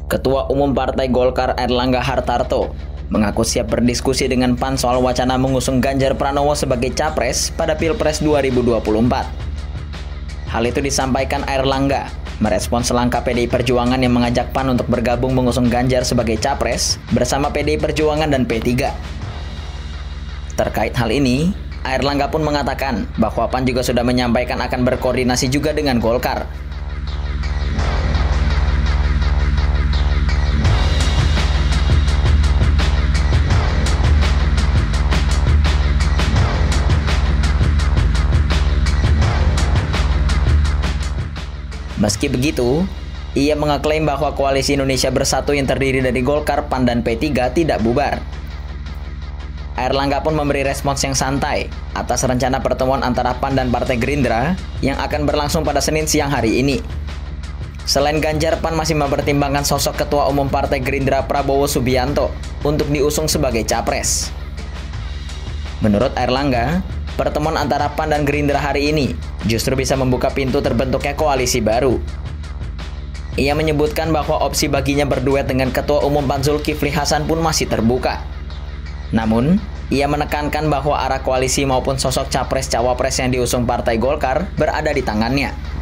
Ketua Umum Partai Golkar Airlangga Hartarto mengaku siap berdiskusi dengan PAN soal wacana mengusung Ganjar Pranowo sebagai capres pada Pilpres 2024. Hal itu disampaikan Airlangga merespons langkah PDI Perjuangan yang mengajak PAN untuk bergabung mengusung Ganjar sebagai capres bersama PDI Perjuangan dan P3. Terkait hal ini, Airlangga pun mengatakan bahwa PAN juga sudah menyampaikan akan berkoordinasi juga dengan Golkar. Meski begitu, ia mengeklaim bahwa Koalisi Indonesia Bersatu yang terdiri dari Golkar, PAN, dan P3 tidak bubar. Airlangga pun memberi respons yang santai atas rencana pertemuan antara PAN dan Partai Gerindra yang akan berlangsung pada Senin siang hari ini. Selain Ganjar, PAN masih mempertimbangkan sosok Ketua Umum Partai Gerindra Prabowo Subianto untuk diusung sebagai capres. Menurut Airlangga, pertemuan antara PAN dan Gerindra hari ini justru bisa membuka pintu terbentuknya koalisi baru. Ia menyebutkan bahwa opsi baginya berduet dengan Ketua Umum PAN Zulkifli Hasan pun masih terbuka. Namun, ia menekankan bahwa arah koalisi maupun sosok capres-cawapres yang diusung Partai Golkar berada di tangannya.